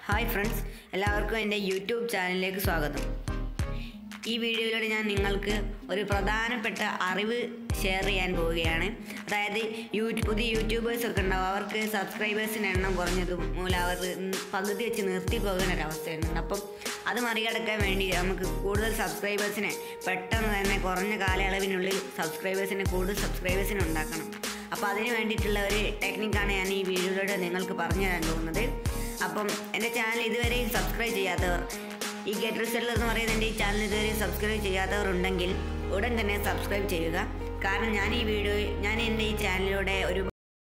Hi friends, എല്ലാവർക്കും എൻ്റെ YouTube ചാനലിലേക്ക് സ്വാഗതം. ഈ വീഡിയോയിലൂടെ ഞാൻ നിങ്ങൾക്ക് ഒരു പ്രധാനപ്പെട്ട അറിവ് ഷെയർ ചെയ്യാൻ പോവുകയാണ്. അതായത് പുതിയ യൂട്യൂബേഴ്സൊക്കെ ഉണ്ടാവും, അവർക്ക് സബ്സ്ക്രൈബേഴ്സിൻ്റെ എണ്ണം കുറഞ്ഞത് മൂലം അവർ പകുതി വെച്ച് നിർത്തി പോകുന്ന ഒരവസ്ഥയുണ്ട്. അപ്പം അത് മറികടക്കാൻ വേണ്ടി നമുക്ക് കൂടുതൽ സബ്സ്ക്രൈബേഴ്സിനെ പെട്ടെന്ന് തന്നെ കുറഞ്ഞ കാലയളവിനുള്ളിൽ കൂടുതൽ സബ്സ്ക്രൈബേഴ്സിനെ ഉണ്ടാക്കണം. അപ്പോൾ അതിന് വേണ്ടിയിട്ടുള്ള ഒരു ടെക്നിക്കാണ് ഞാൻ ഈ വീഡിയോയിലൂടെ നിങ്ങൾക്ക് പറഞ്ഞു തരാൻ പോകുന്നത്. അപ്പം എൻ്റെ ചാനൽ ഇതുവരെയും സബ്സ്ക്രൈബ് ചെയ്യാത്തവർ, ഈ ഗെറ്റ് റിസൾട്ട് എന്ന് പറയുന്ന എൻ്റെ ഈ ചാനൽ ഇതുവരെയും സബ്സ്ക്രൈബ് ചെയ്യാത്തവർ ഉണ്ടെങ്കിൽ ഉടൻ തന്നെ സബ്സ്ക്രൈബ് ചെയ്യുക. കാരണം ഞാൻ എൻ്റെ ഈ ചാനലിലൂടെ ഒരു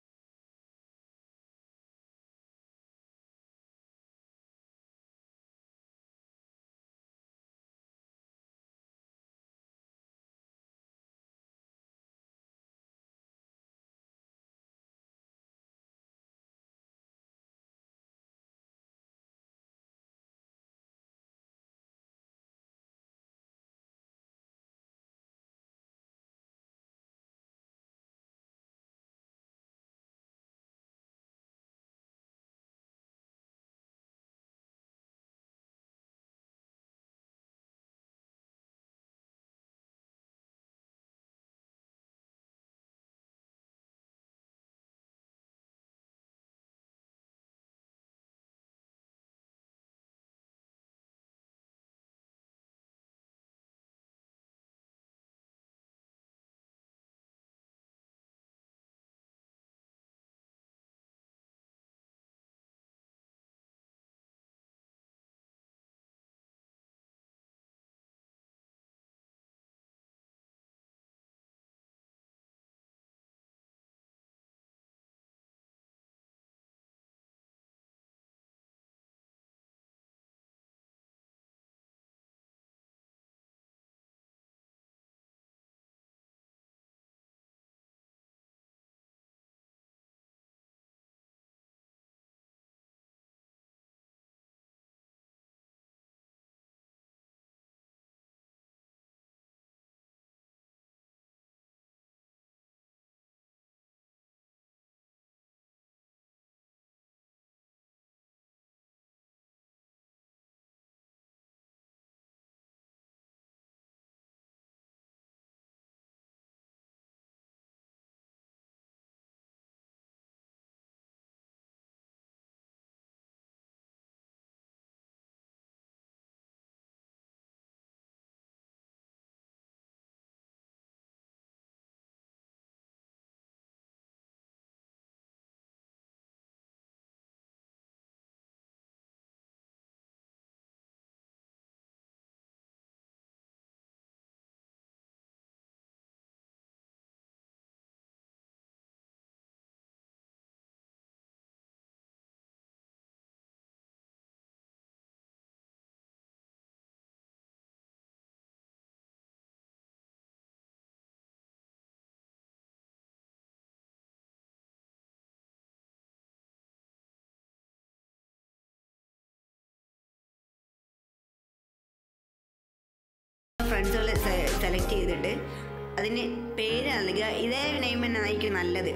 ഫ്രണ്ട്സുകൾ സെലക്ട് ചെയ്തിട്ട് അതിന് പേര് നൽകുക. ഇതേ നെയിം തന്നെ ആയിരിക്കും നല്ലത്.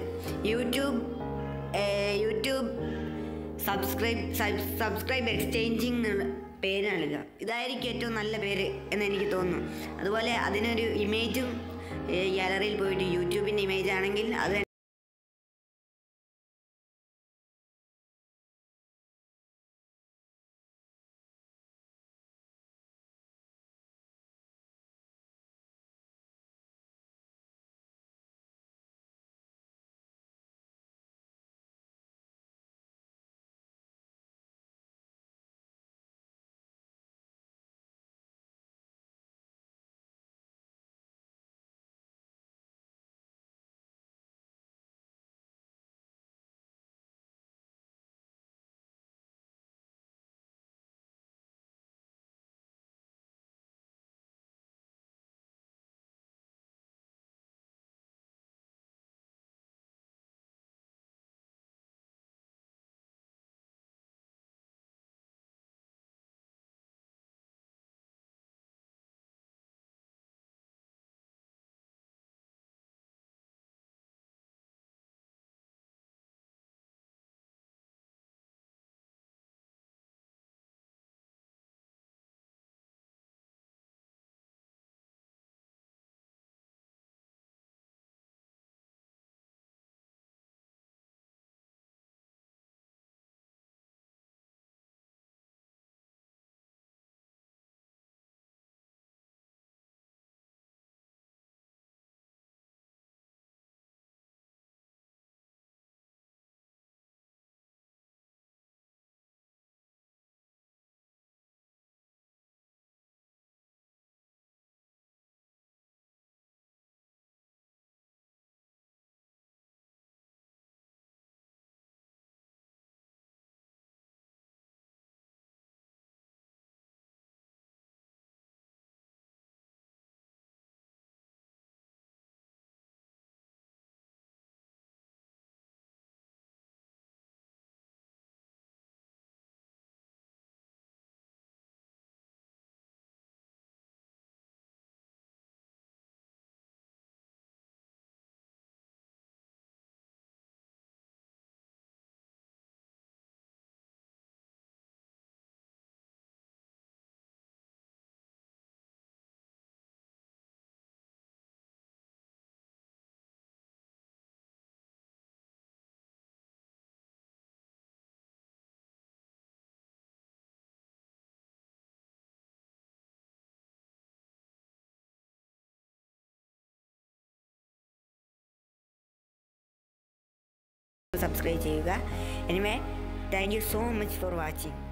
യൂട്യൂബ് സബ്സ്ക്രൈബ് എക്സ്ചേഞ്ചിങ് എന്നുള്ള പേര് നൽകുക. ഇതായിരിക്കും ഏറ്റവും നല്ല പേര് എന്ന് എനിക്ക് തോന്നുന്നു. അതുപോലെ അതിനൊരു ഇമേജും ഗാലറിയിൽ പോയിട്ട് യൂട്യൂബിൻ്റെ ഇമേജ് ആണെങ്കിൽ അത് സബ്സ്ക്രൈബ് ചെയ്യുക. Anyway thank you so much for watching.